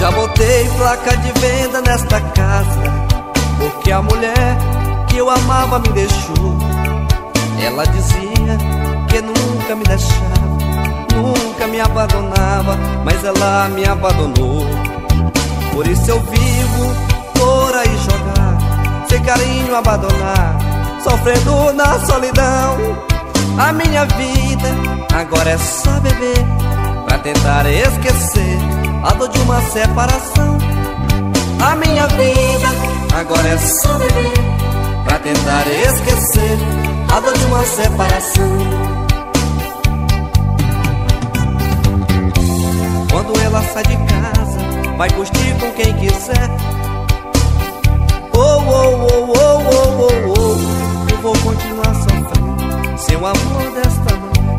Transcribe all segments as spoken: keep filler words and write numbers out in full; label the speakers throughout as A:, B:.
A: já botei placa de venda nesta casa, porque a mulher que eu amava me deixou. Ela dizia que nunca me deixava, nunca me abandonava, mas ela me abandonou. Por isso eu vivo por aí jogar, sem carinho abandonar, sofrendo na solidão. A minha vida agora é só beber, pra tentar esquecer a dor de uma separação. A minha vida agora é só beber, pra tentar esquecer a dor de uma separação. Quando ela sai de casa, vai curtir com quem quiser. Oh, oh, oh, oh, oh, oh, oh. Eu vou continuar sofrendo sem o amor desta mulher.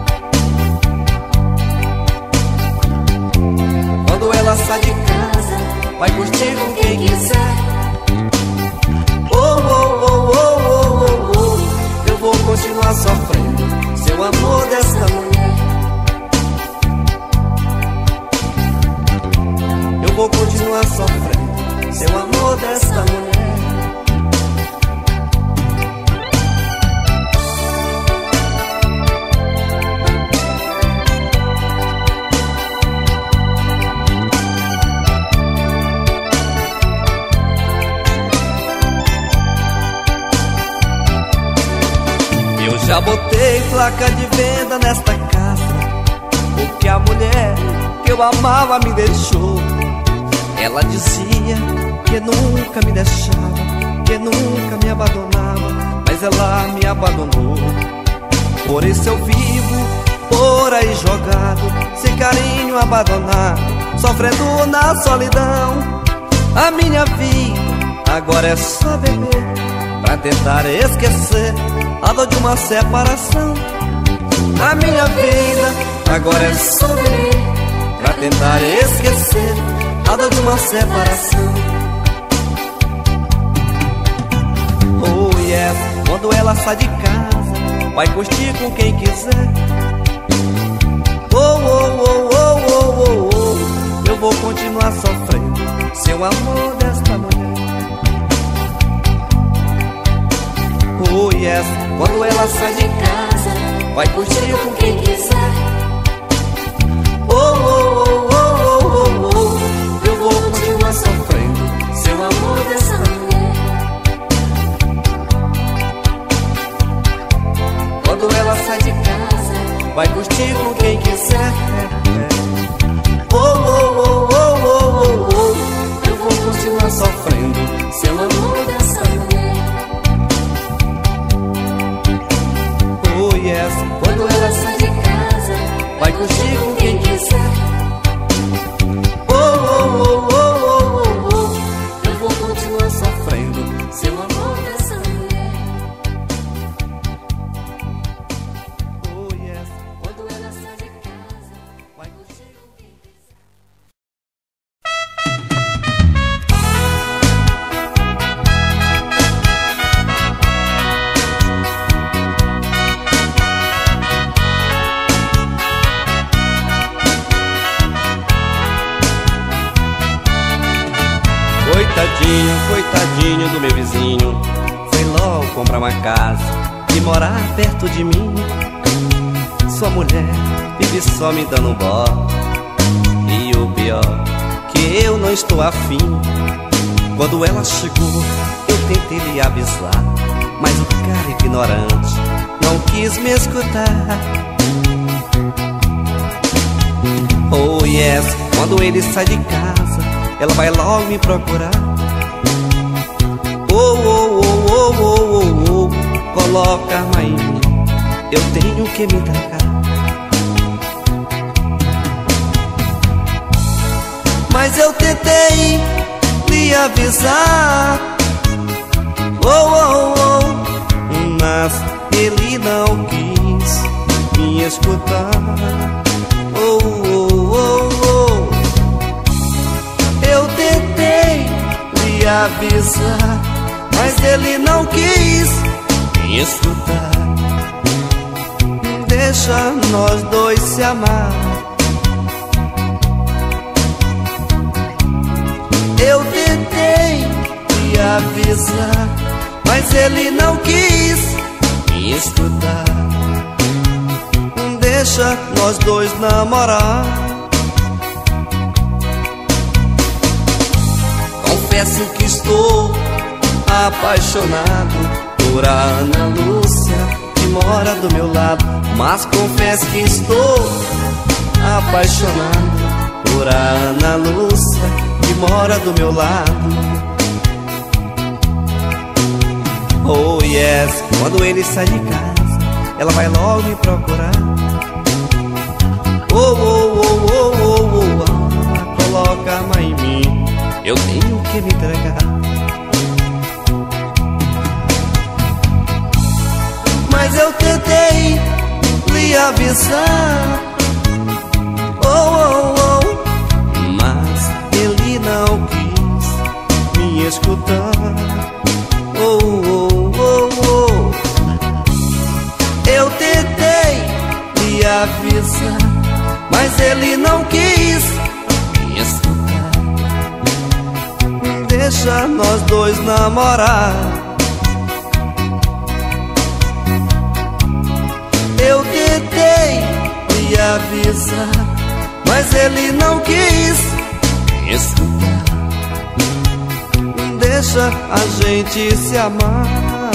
A: Quando ela sai de casa, vai curtir com quem quiser. Oh, oh, oh, oh, oh, oh, oh. Eu vou continuar sofrendo sem o amor desta mulher. Eu vou continuar sofrendo sem o amor desta mulher. Eu já botei placa de venda nesta casa, porque a mulher que eu amava me deixou. Ela dizia que nunca me deixava, que nunca me abandonava, mas ela me abandonou. Por isso eu vivo por aí jogado, sem carinho abandonado, sofrendo na solidão. A minha vida agora é só beber, pra tentar esquecer a dor de uma separação. A minha vida agora é só beber, pra tentar esquecer a dor de uma separação. Oh yes, quando ela sai de casa, vai curtir com quem quiser. Oh, oh, oh, oh, oh, oh, oh. Eu vou continuar sofrendo sem o amor desta mulher. Oh yes, quando ela sai de casa, vai curtir com quem quiser. Oh, oh, oh, oh, oh, oh, oh. Eu vou continuar sofrendo sem o amor dessa mulher. Quando ela sai de casa, vai curtir com quem quiser. Oh, oh, oh, oh, oh, oh, oh. Eu vou continuar sofrendo sem o amor dessa mulher. Oh yes, quando ela sai de casa, vai curtir com quem quiser. Oh, oh, oh, oh, oh, oh, oh. Eu vou continuar sofrendo sem o amor dessa mulher. Oh yes, quando ela sai de casa, vai curtir com quem quiser.
B: Coitadinho, coitadinho do meu vizinho, foi logo comprar uma casa e morar perto de mim. Sua mulher vive só me dando dó, e o pior, que eu não estou afim. Quando ela chegou, eu tentei lhe avisar, mas o cara ignorante não quis me escutar. Oh yes, quando ele sai de casa, ela vai logo me procurar. Oh, oh, oh, oh, oh, oh, oh. Coloca a arma em mim, eu tenho que me entregar.
A: Mas eu tentei lhe avisar. Oh, oh, oh.
B: Mas ele não quis me escutar.
A: Oh, oh, oh, oh. Eu tentei lhe avisar, mas ele não quis
B: me escutar.
A: Deixa nós dois se amar. avisar, mas ele não quis me escutar. Deixa nós dois namorar. Confesso que estou apaixonado por Ana Lúcia, que mora do meu lado. Mas confesso que estou apaixonado por Ana Lúcia, que mora do meu lado. Oh yes, quando ele sai de casa, ela vai logo me procurar. Oh, oh, oh, oh, oh, oh, oh, coloca a mão em mim, eu tenho que me entregar. Mas eu tentei lhe avisar, oh, oh, oh, mas ele não quis me escutar. Oh, oh, oh, oh. Eu tentei lhe avisar, mas ele não quis me escutar. Deixa nós dois namorar. Eu tentei lhe avisar, mas ele não quis me escutar. Deixa a gente se amar.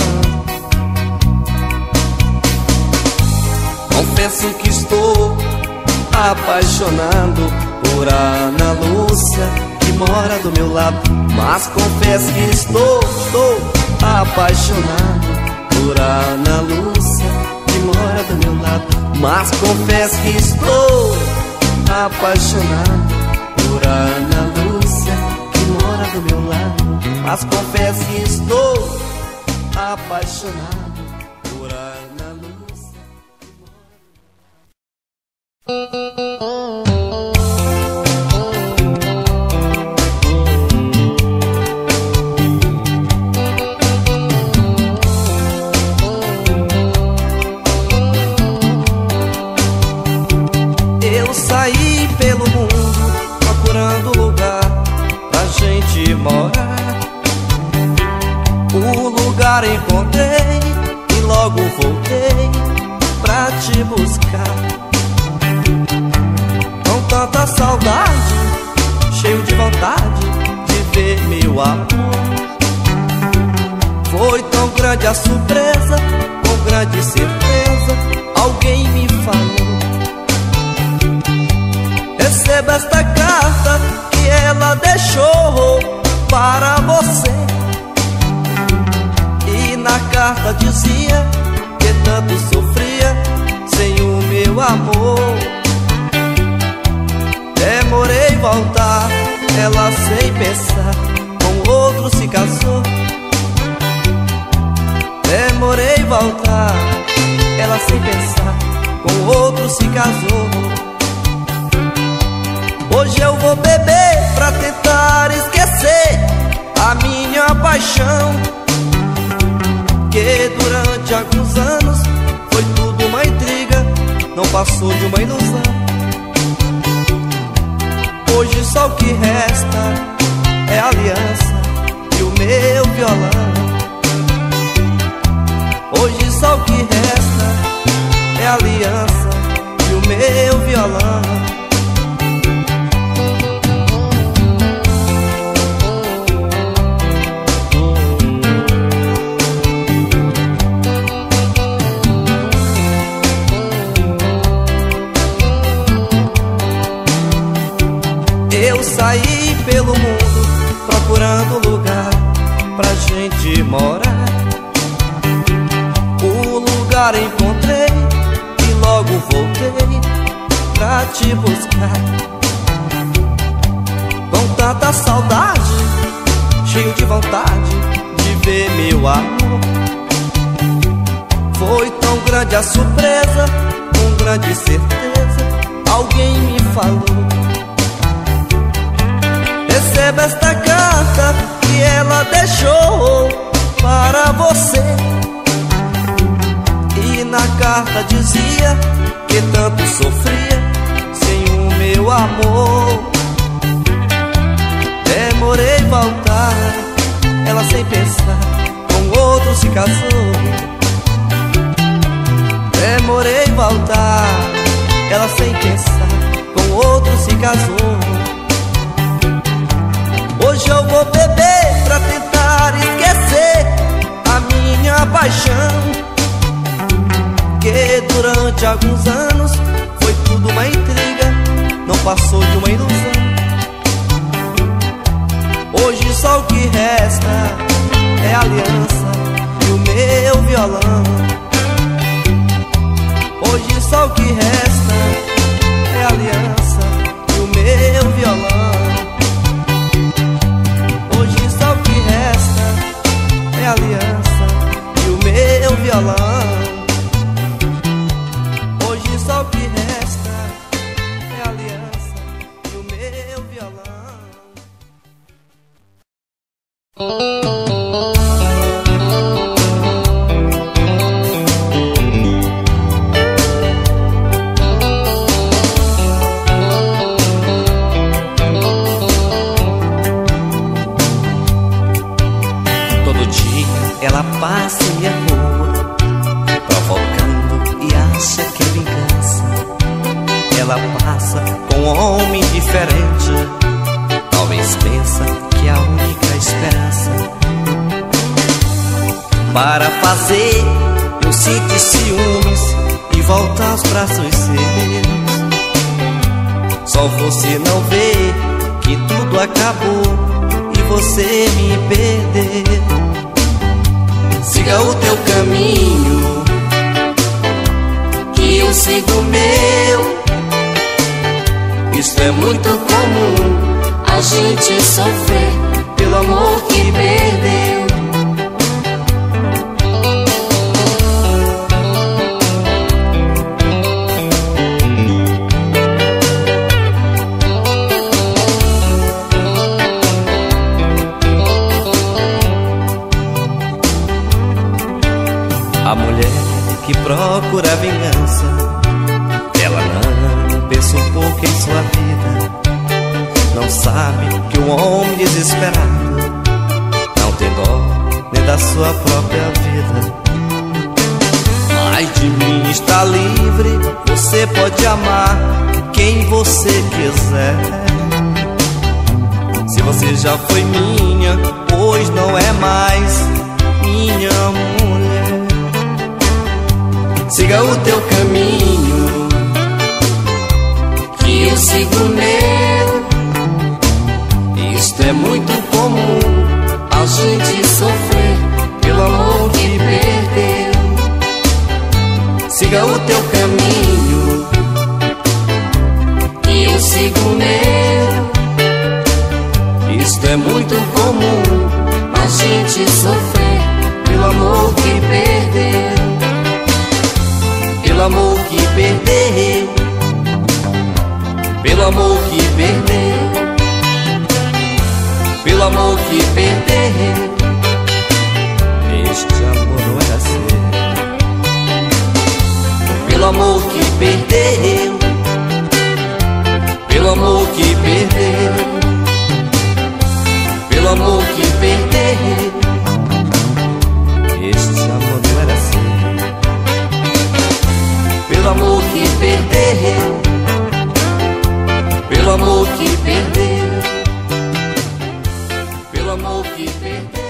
A: Confesso que estou apaixonado por Ana Lúcia, que mora do meu lado. Mas confesso que estou, estou apaixonado por Ana Lúcia, que mora do meu lado. Mas confesso que estou apaixonado por Ana Lúcia, que mora do meu lado. Mas confesso que estou apaixonado por Ana Lúcia. Eu saí pelo mundo procurando lugar pra gente morar. O lugar encontrei e logo voltei pra te buscar. Com tanta saudade, cheio de vontade de ver meu amor. Foi tão grande a surpresa, com grande certeza alguém me falou: receba esta carta que ela deixou para você. E na carta dizia que tanto sofria sem o meu amor. Demorei voltar, ela sem pensar com outro se casou. Demorei voltar, ela sem pensar com outro se casou. Hoje eu vou beber pra tentar esquecer a minha paixão, que durante alguns anos foi tudo uma intriga, não passou de uma ilusão. Hoje só o que resta é a aliança e o meu violão. Hoje só o que resta é a aliança e o meu violão. Eu saí pelo mundo procurando lugar pra gente morar. O lugar encontrei e logo voltei pra te buscar. Com tanta saudade, cheio de vontade de ver meu amor. Foi tão grande a surpresa, com grande certeza alguém me falou: receba esta carta que ela deixou para você. E na carta dizia que tanto sofria sem o meu amor. Demorei voltar, ela sem pensar com outro se casou. Demorei voltar, ela sem pensar com outro se casou. Hoje eu vou beber pra tentar esquecer a minha paixão, que durante alguns anos foi tudo uma intriga, não passou de uma ilusão. Hoje só o que resta é a aliança e o meu violão. Hoje só o que resta é a aliança e o meu violão. Hoje só o que resta é a aliança e o meu violão. Hoje só o que resta é a aliança e o meu violão.
B: Todo dia ela passa em minha rua, provocando e acha que é vingança. Ela passa com um homem diferente, talvez pensa que é a única esperança para fazer eu sentir ciúmes e voltar aos braços seus. Só você não vê que tudo acabou e você me perdeu. Siga o teu caminho, que eu sigo o meu. Isso é muito comum, a gente sofrer pelo amor que perdeu. A mulher que procura vingança, ela não pensa um pouco em sua vida. Não sabe que o homem desesperado não tem dó nem da sua própria vida. Mas de mim está livre, você pode amar quem você quiser. Se você já foi minha, hoje não é mais minha mulher. Siga o teu caminho, que eu sigo o meu. Isto é muito comum, a gente sofrer pelo amor que perdeu. Siga o teu caminho, que eu sigo o meu. Isto é muito comum, a gente sofrer pelo amor que perdeu. Pelo amor que perdeu, pelo amor que perdeu, pelo amor que perdeu. Este amor não era seu. Pelo amor que perdeu, pelo amor que perdeu, pelo amor que perdeu. Este amor não era seu. Pelo amor que perdeu, pelo amor que perdeu, pelo amor que perdeu.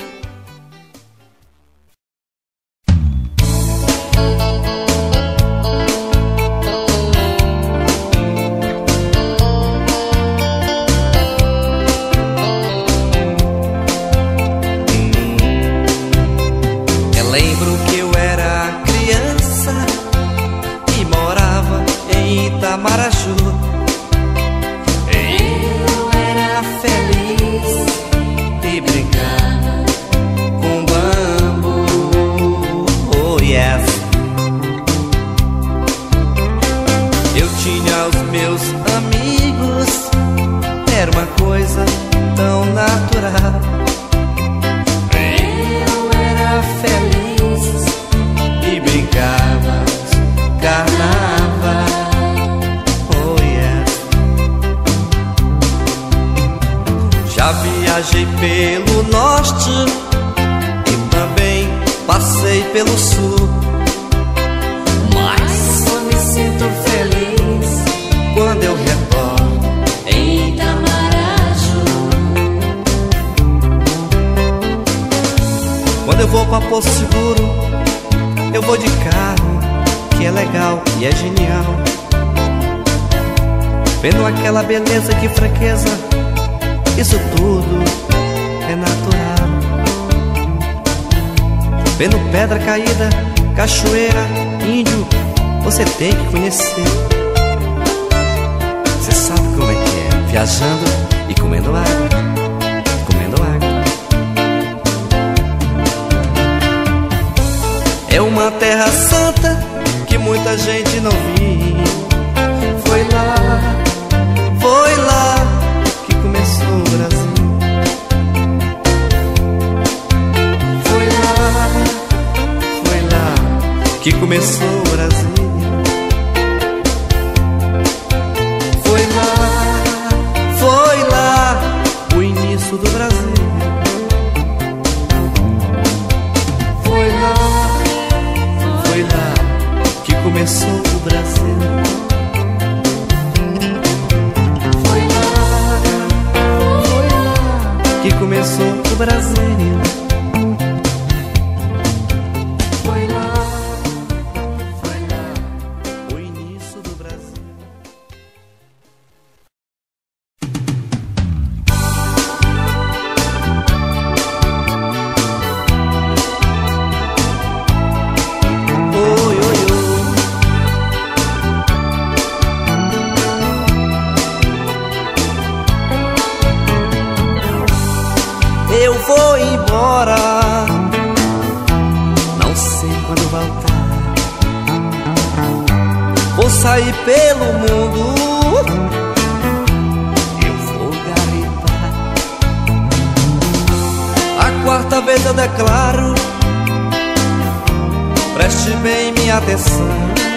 A: Eu lembro que eu era criança e morava em Ita Viajei pelo norte e também passei pelo sul,
B: mas só me sinto feliz
A: quando eu retorno
B: em Itamaraju.
A: Quando eu vou pra Porto Seguro, eu vou de carro, que é legal e é genial, vendo aquela beleza, que franqueza, isso tudo é natural. Vendo pedra caída, cachoeira, índio, você tem que conhecer. Você sabe como é que é, viajando e comendo água, comendo água. É uma terra santa que muita gente não viu. Foi lá, foi lá que começou o Brasil. Foi lá, foi lá que começou o Brasil. Foi lá, foi lá o início do Brasil. Foi lá, foi lá que começou o Brasil. Foi lá, foi lá que começou o Brasil. Foi lá, foi lá o início do Brasil. Oi, oi, oi. Eu vou embora, não sei quando voltar. Vou sair pelo mundo, eu vou garimpar. A quarta vez eu declaro, preste bem minha atenção.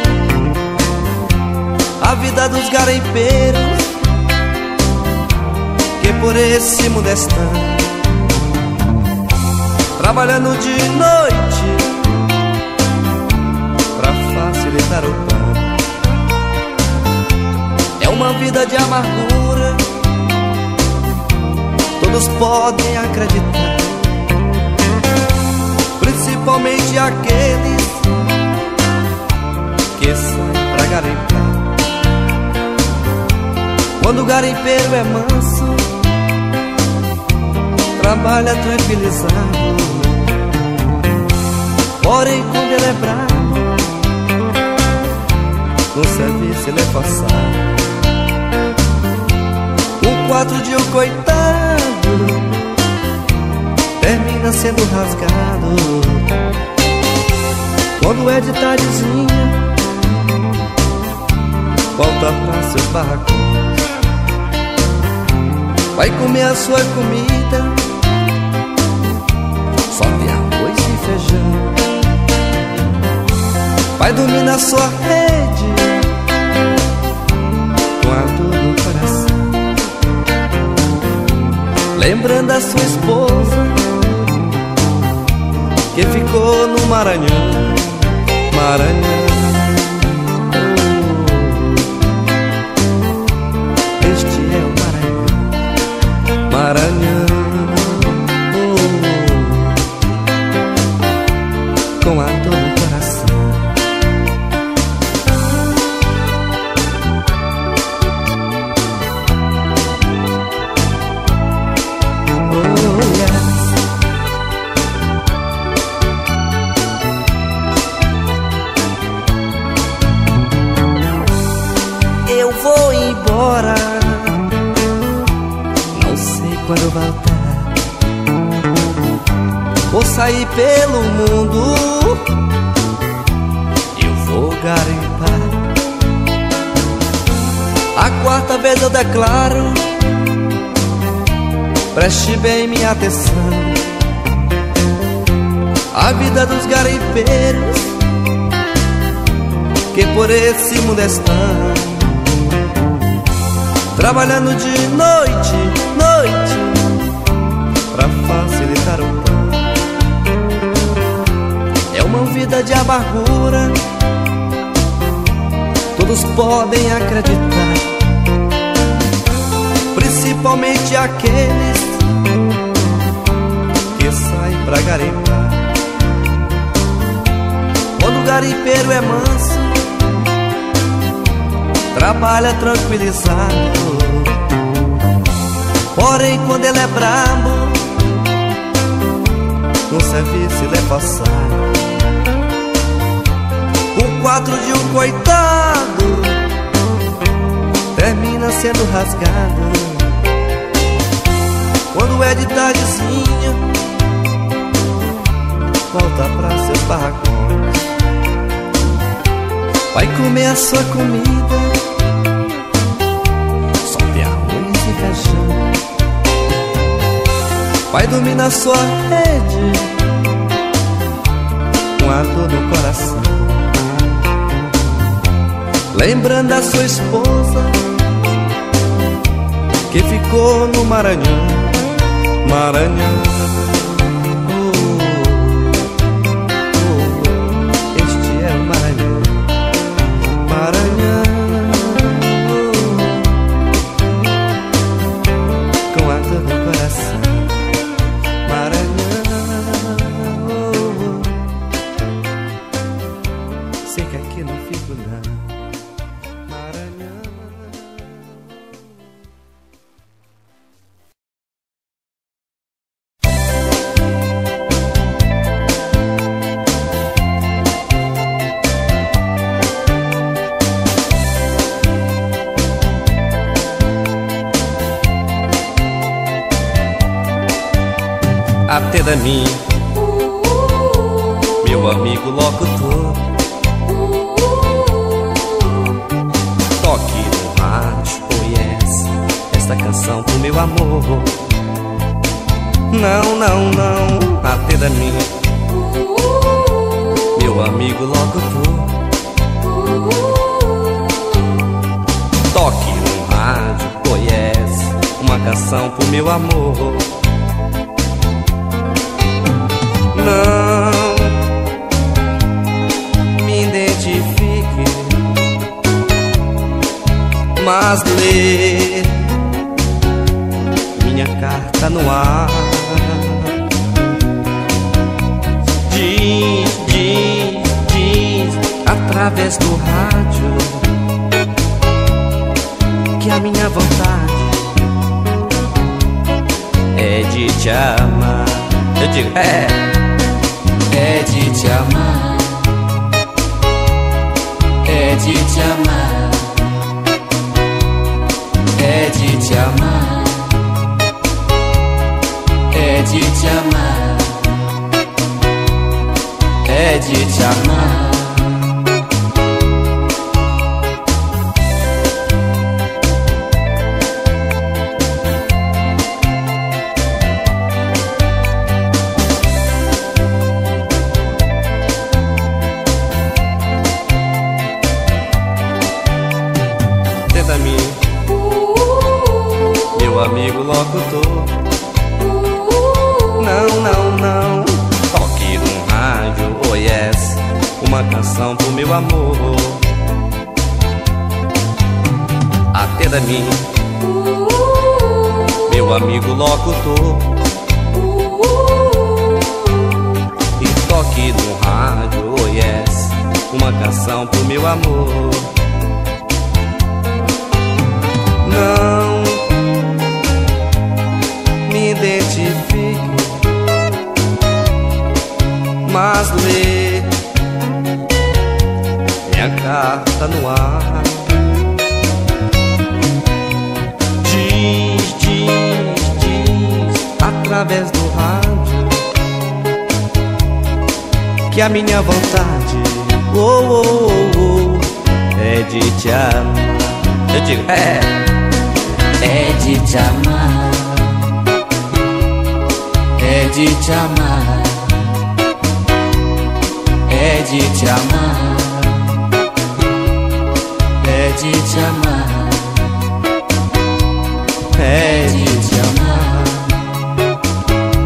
A: A vida dos garimpeiros, que por esse mundo estão, trabalhando de noite pra facilitar o pão. É uma vida de amargura, todos podem acreditar, principalmente aqueles que saem pra garimpar. Quando o garimpeiro é manso, trabalha tranquilizado, porém quando ele é bravo, no serviço ele é forçado. O quatro de um coitado termina sendo rasgado. Quando é de tardezinha, volta pra seus barracões, vai comer a sua comida, só tem arroz e feijão. Vai dormir na sua rede, com a dor no coração, lembrando a sua esposa, que ficou no Maranhão, Maranhão. Oh, este é o Maranhão, Maranhão. Oh, com a dor no coração. Eu vou embora, não sei quando voltar. Vou sair pelo mundo, eu vou garimpar. A quarta vez eu declaro, preste bem minha atenção. A vida dos garimpeiros, que por esse mundo estão, trabalhando de noite, noite, pra facilitar o pão. É uma vida de amargura, todos podem acreditar, principalmente aqueles que saem pra garimpar. Quando o garimpeiro é manso, trabalha tranquilizado. Porém, quando ele é brabo, no serviço ele é passado. O quadro de um coitado termina sendo rasgado. Quando é de tardezinha, volta pra seus barracões. Vai comer a sua comida, só tem arroz e feijão. Vai dormir na sua rede, com a dor no coração, lembrando da sua esposa que ficou no Maranhão. Maranhão,
B: até da mim, meu amigo locutor, toque no rádio, oh yes, esta canção pro meu amor. Não, não, não, até da mim, meu amigo locutor, toque no rádio, oh yes, uma canção pro meu amor. Não me identifique, mas lê minha carta no ar. Diz, diz, diz através do rádio que a minha vontade é de te amar. Eu digo, é
C: É de te amar, é de te amar, é de te amar, é de te amar, é de te amar.
B: Meu amigo locutor, não, não, não, toque no rádio, oh yes, uma canção pro meu amor. Até da mim, meu amigo locutor, e toque no rádio, oh yes, uma canção pro meu amor. Não me identifique, mas lê minha carta no ar. Diz, diz, diz através do rádio que a minha vontade, oh, oh, oh, oh, é de te amar. Eu digo, é
C: É de te amar, é de te amar, é de te amar, é de te amar, é de te amar.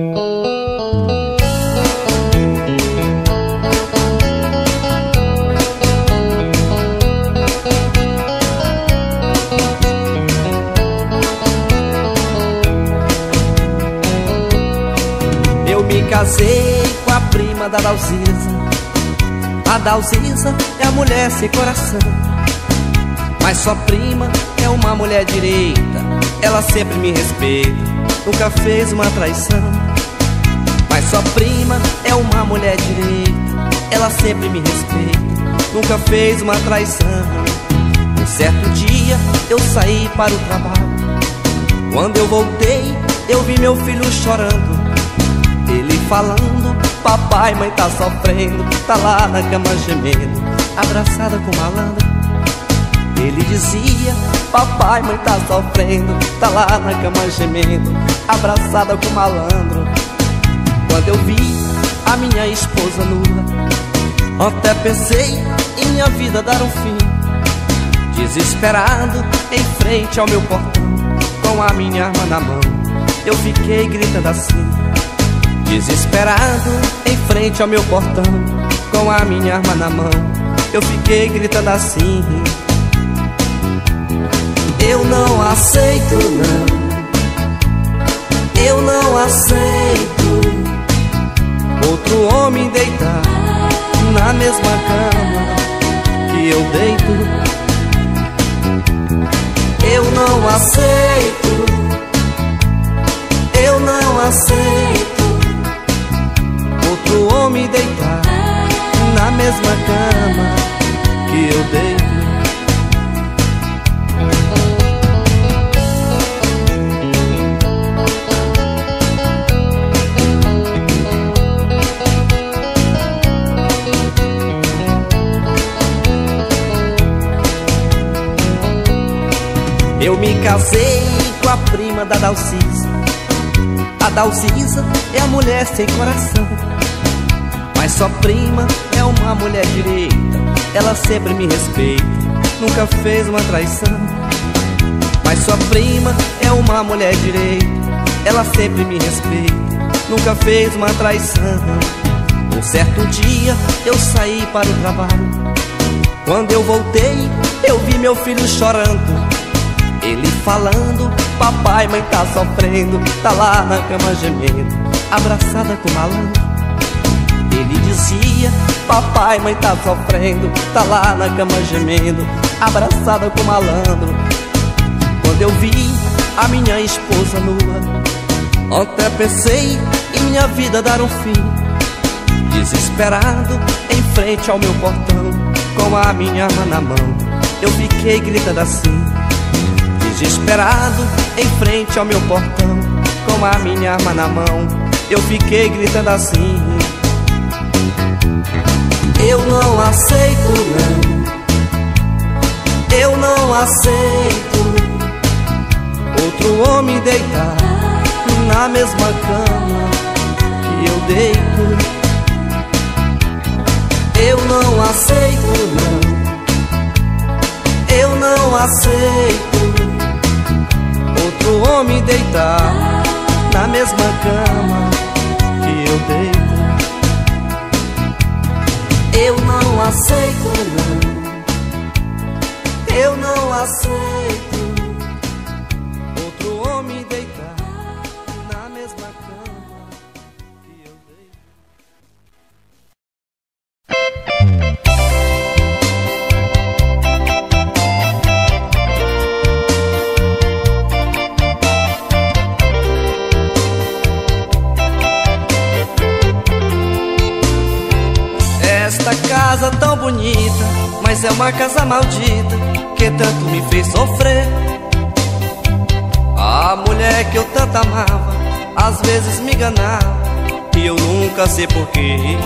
A: Casei com a prima da Dalcisa. A Dalcisa é a mulher sem coração, mas sua prima é uma mulher direita. Ela sempre me respeita, nunca fez uma traição. Mas sua prima é uma mulher direita. Ela sempre me respeita, nunca fez uma traição. Um certo dia eu saí para o trabalho. Quando eu voltei, eu vi meu filho chorando. Ele falando, papai, mãe tá sofrendo, tá lá na cama gemendo, abraçada com malandro. Ele dizia, papai, mãe tá sofrendo, tá lá na cama gemendo, abraçada com malandro. Quando eu vi a minha esposa nua, até pensei em minha vida dar um fim. Desesperado, em frente ao meu portão, com a minha arma na mão, eu fiquei gritando assim. Desesperado, em frente ao meu portão, com a minha arma na mão, eu fiquei gritando assim. Eu não aceito, não. Eu não aceito outro homem deitar na mesma cama que eu deito. Eu não aceito. Eu não aceito outro homem deitar na mesma cama que eu deito. Eu me casei com a prima da Dalcisa. A Dalcisa é a mulher sem coração, mas sua prima é uma mulher direita. Ela sempre me respeita, nunca fez uma traição. Mas sua prima é uma mulher direita. Ela sempre me respeita, nunca fez uma traição. Um certo dia eu saí para o trabalho. Quando eu voltei, eu vi meu filho chorando. Ele falando, papai, mãe tá sofrendo, tá lá na cama gemendo, abraçada com malandro. Ele dizia, papai, mãe tá sofrendo, tá lá na cama gemendo, abraçada com malandro. Quando eu vi a minha esposa nua, até pensei em minha vida dar um fim. Desesperado, em frente ao meu portão, com a minha arma na mão, eu fiquei gritando assim. Desesperado, em frente ao meu portão, com a minha arma na mão, eu fiquei gritando assim. Eu não aceito, não. Eu não aceito outro homem deitar na mesma cama que eu deito. Eu não aceito, não. Eu não aceito outro homem deitar na mesma cama que eu deito. Eu não aceito, não. Eu não aceito outro homem deitar na mesma cama que eu deito. Esta casa tão bonita, mas é uma casa maldita que tanto me fez sofrer. A mulher que eu tanto amava, às vezes me enganava, e eu nunca sei porquê.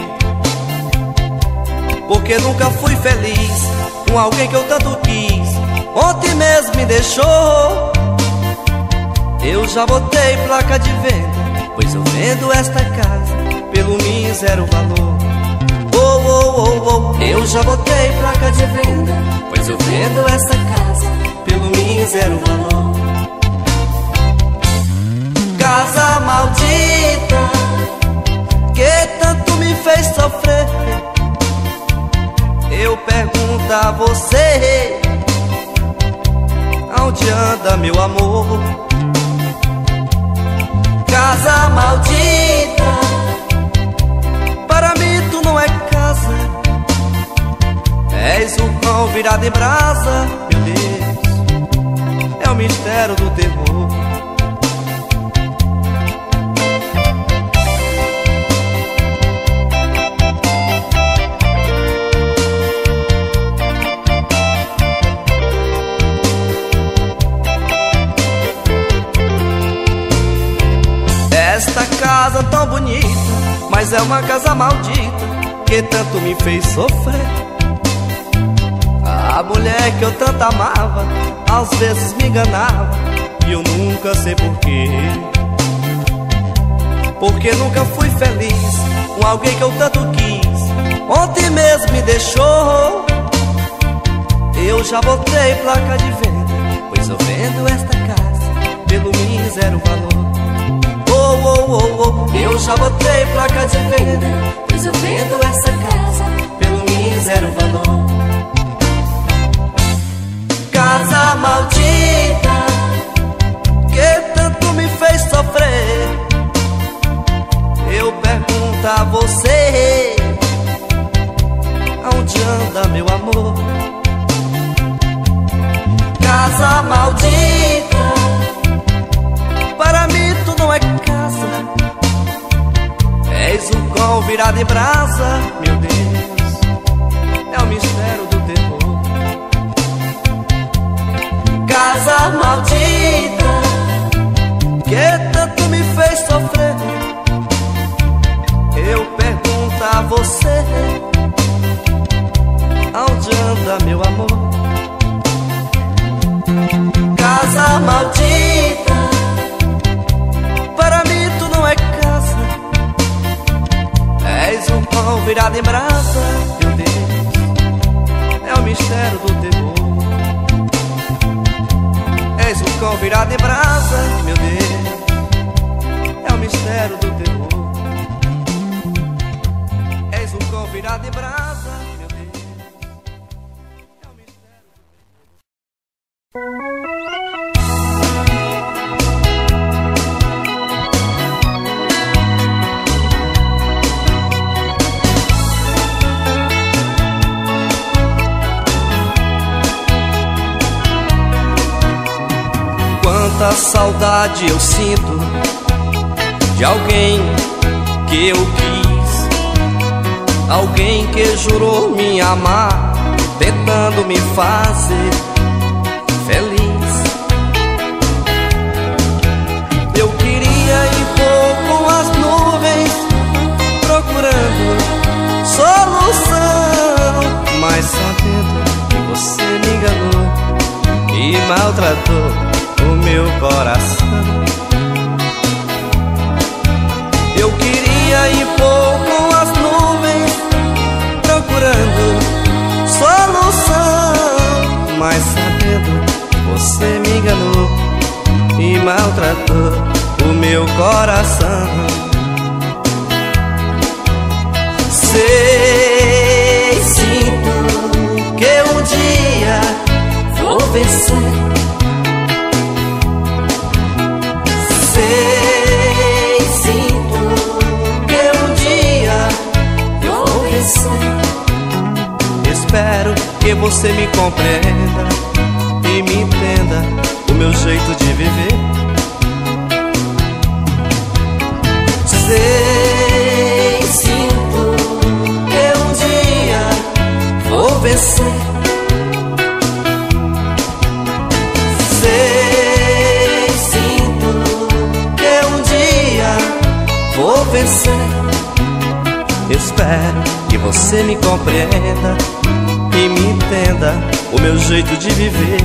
A: Porque nunca fui feliz com alguém que eu tanto quis. Ontem mesmo me deixou. Eu já botei placa de venda, pois eu vendo esta casa pelo mísero valor. Oh, oh, oh, oh. Eu já botei placa de venda, pois eu vendo esta casa pelo mísero valor. casa maldita que tanto me fez sofrer. Eu pergunto a você, aonde anda meu amor? Casa maldita, para mim tu não é casa, és o pão virado em brasa. Meu Deus, é o mistério do terror. Esta casa tão bonita, mas é uma casa maldita que tanto me fez sofrer. A mulher que eu tanto amava, às vezes me enganava, e eu nunca sei porquê. Porque nunca fui feliz com alguém que eu tanto quis. Ontem mesmo me deixou. Eu já botei placa de venda, pois eu vendo esta casa pelo mísero valor. Oh, oh, oh, oh. Eu já botei placa de venda, pois eu vendo essa casa pelo mísero valor. Casa maldita que tanto me fez sofrer. Eu pergunto a você, aonde anda meu amor? Casa maldita, para mim tu não é casa, és um cão virado em brasa. Meu Deus, é o mistério do terror. Casa maldita que tanto me fez sofrer. Eu pergunto a você, aonde anda meu amor? Casa maldita, para mim tu não é casa, és um pão virado em brasa. Meu Deus, é o mistério do terror. És um cão virado em brasa. Meu Deus, é o mistério do terror. És um cão virado em brasa. Meu Deus, é o mistério do terror. Quanta saudade eu sinto de alguém que eu quis, alguém que jurou me amar, tentando me fazer feliz. Eu queria ir voar com as nuvens, procurando solução, mas sabendo que você me enganou e maltratou o meu coração. Eu queria ir com as nuvens, procurando solução, mas sabendo que você me enganou e maltratou o meu coração. Sei, sinto que um dia vou vencer. Sei, sinto que um dia eu vou vencer. Espero que você me compreenda e me entenda o meu jeito de viver. Sei, sinto que um dia vou vencer. Vou vencer. Espero que você me compreenda e me entenda o meu jeito de viver.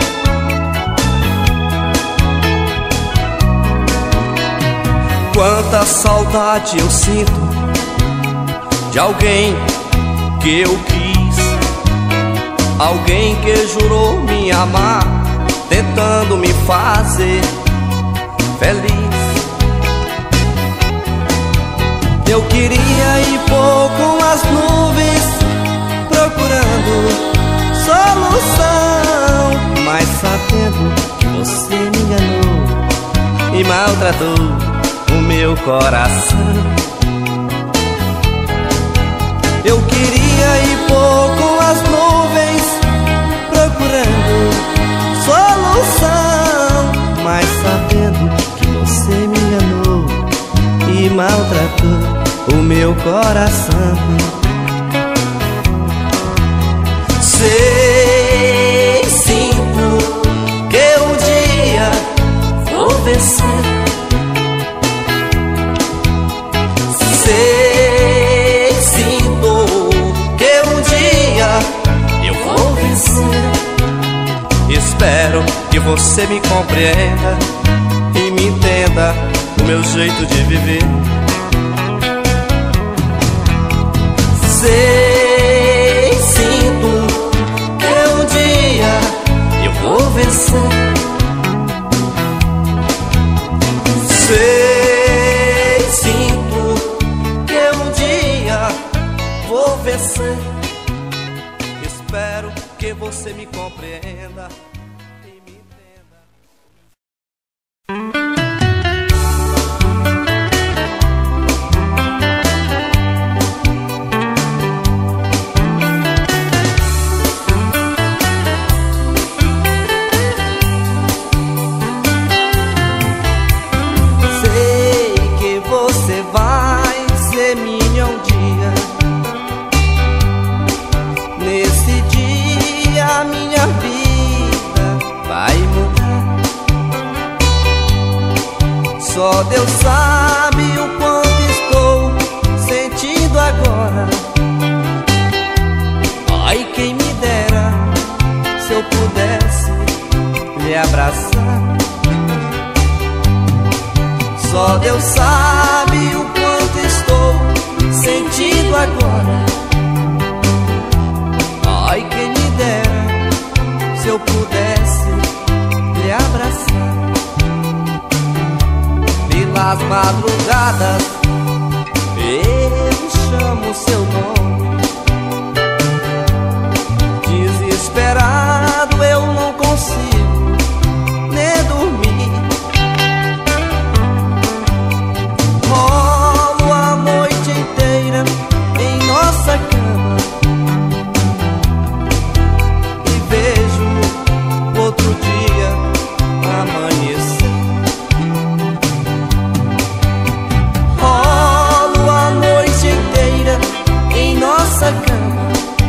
A: Quanta Muita saudade eu sinto de alguém que eu quis, alguém que jurou me amar, tentando me fazer feliz. Eu queria ir pouco com as nuvens, procurando solução, mas sabendo que você me enganou e maltratou o meu coração. Eu queria ir pouco com as nuvens, procurando solução, mas sabendo que você me enganou e maltratou o meu coração. Sei, sinto que um dia vou vencer. Sei, sinto que um dia eu vou vencer. Espero que você me compreenda e me entenda o meu jeito de viver. Sei, sinto que um dia eu vou vencer. Sei, sinto que um dia vou vencer. Espero que você me compreenda e me entenda. Só Deus sabe o quanto estou sentindo agora. Ai, quem me dera se eu pudesse lhe abraçar. Só Deus sabe o quanto estou sentindo agora. Ai, quem me dera se eu pudesse lhe abraçar. Pelas madrugadas eu chamo seu nome. Desesperado eu não consigo nem dormir. Rolo a noite inteira em nossa cama e vejo outro dia amanhecer. Nossa cama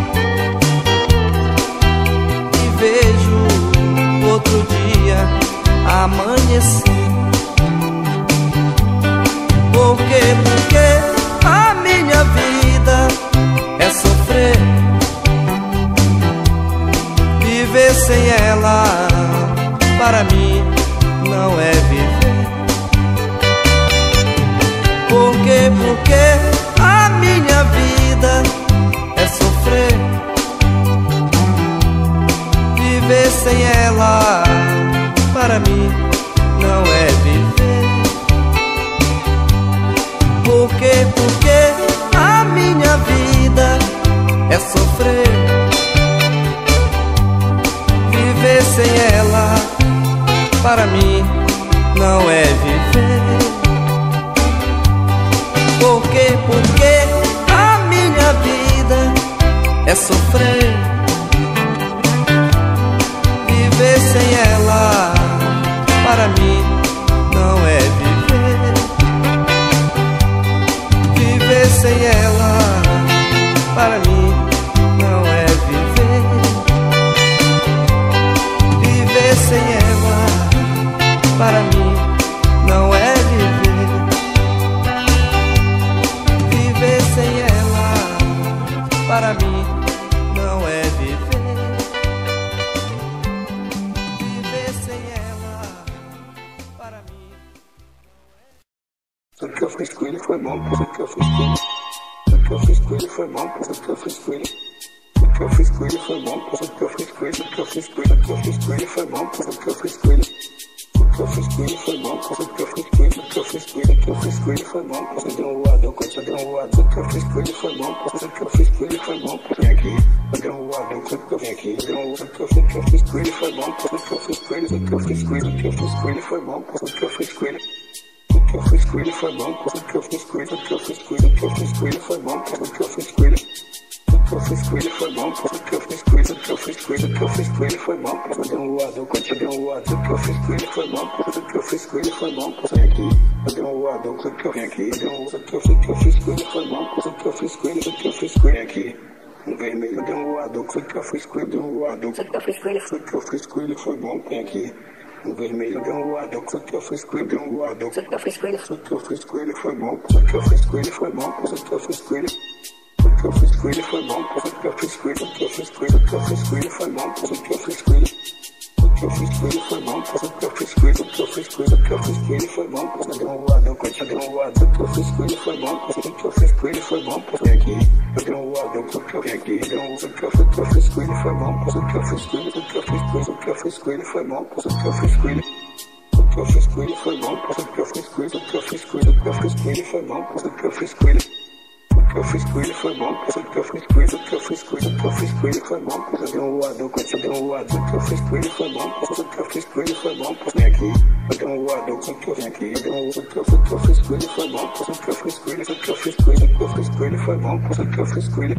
A: e vejo outro dia amanhecer. Por quê? Porque a minha vida é sofrer. Viver sem ela para mim não é viver. Por quê? Porque a minha vida é sofrer. Viver sem ela para mim não é viver. Por quê? Porque a minha vida é sofrer. Viver sem ela para mim não é viver. Por quê? Porque a minha vida é sofrer. Viver sem ela para mim não é viver. Viver sem ela para mim não é viver. Viver sem ela para mim não é viver. Viver sem ela para mim não é viver. Viver sem ela para mim não é...
D: foi bom, tudo que eu fiz com ele. O que eu fiz com ele foi bom, tudo que eu fiz com ele, o que eu fiz com ele, o que eu fiz com ele foi bom, tudo que eu fiz com ele. O que eu fiz com ele foi bom, tudo que eu fiz com ele, o que eu fiz com ele, o que eu fiz com ele foi bom, você deu um voador, você deu um voador, o que eu fiz com ele foi bom, tudo que eu fiz com ele foi bom, vem aqui, eu dei um voador, tudo que eu vim aqui, deu um, o que eu fiz, o que eu fiz com ele foi bom, tudo que eu fiz com ele, o que eu fiz com ele, o que eu fiz com ele foi bom, tudo que eu fiz com ele. O que eu fiz com ele foi bom, tudo que eu fiz com ele, o que eu fiz com ele, o que eu fiz com ele foi bom, tudo que eu fiz com ele. O que eu fiz com ele foi bom, tudo que eu fiz com ele, o que eu fiz com ele, o que eu fiz com ele foi bom, eu dei um voador, quando eu dei um voador, o que eu fiz com ele foi bom, tudo que eu fiz com ele foi bom, vem aqui, eu dei um voador, o que eu vim aqui, dei um, o que eu fiz, o que eu fiz com ele foi bom, tudo que eu fiz com ele, o que eu fiz com ele aqui. Um vermelho, eu dei um voador, o que eu fiz com ele, dei um voador, o que eu fiz com ele, o que eu fiz com ele foi bom, vem aqui. Um vermelho, deu um voador, o que eu fiz com ele, deu um voador, o que eu fiz com ele, o que eu fiz com ele foi bom, o que eu fiz com ele foi bom, o que eu fiz com ele. O que eu fiz com ele foi bom, o que eu fiz com ele, o que eu fiz com ele, o que eu fiz com ele foi bom, o que eu fiz com ele. O que eu fiz com ele foi bom, o que eu fiz com ele, o que eu fiz com ele, o que eu fiz com ele foi bom, eu dei um voador, quando eu dei um voador, o que eu fiz com ele foi bom, o que eu fiz com ele foi bom, vem aqui, eu dei um voador, o que eu vim aqui, dei um, o que eu fiz, o que eu fiz com ele foi bom, o que eu fiz com ele, o que eu fiz com ele, o que eu fiz com ele foi bom, o que eu fiz com ele. O que eu fiz com ele foi bom, o que eu fiz com ele, o que eu fiz com ele, o que eu fiz com ele foi bom, o que eu fiz com ele. O que eu fiz com ele foi bom, o que eu fiz com ele, o que eu fiz com ele, o que eu fiz com ele foi bom, eu dei um voador, quando eu dei um voador, o que eu fiz com ele foi bom, o que eu fiz com ele foi bom, vem aqui, eu dei um voador, o que eu vim aqui, dei um, o que eu, o que eu fiz com ele foi bom, o que eu fiz com ele, o que eu fiz com ele, o que eu fiz com ele foi bom, o que eu fiz com ele.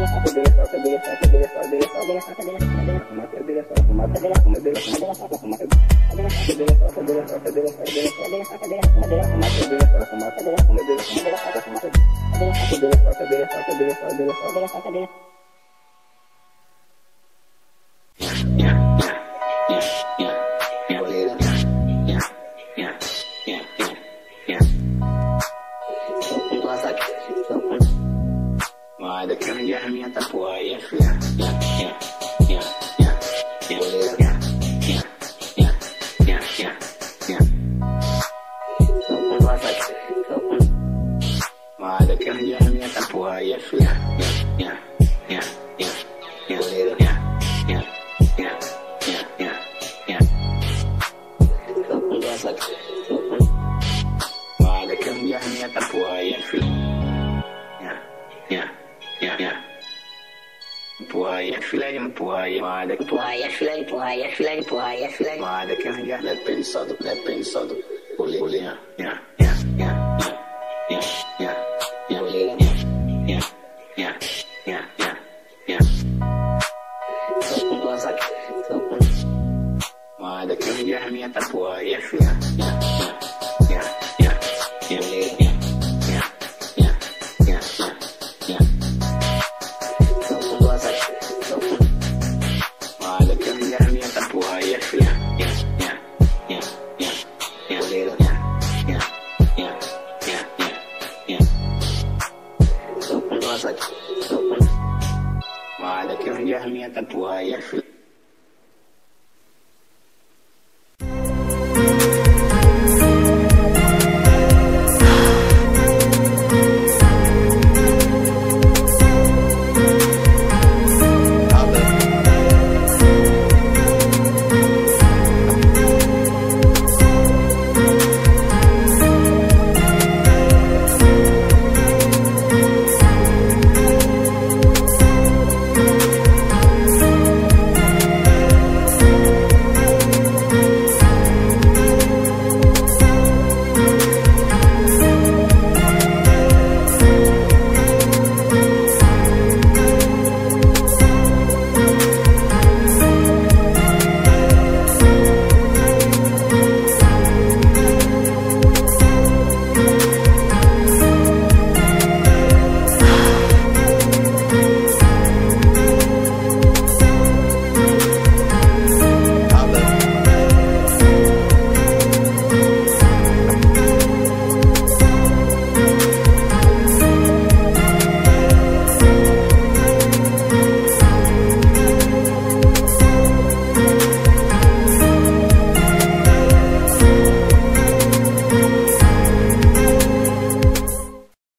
D: Fumar, Mada que eu já minha tatuagem, filha.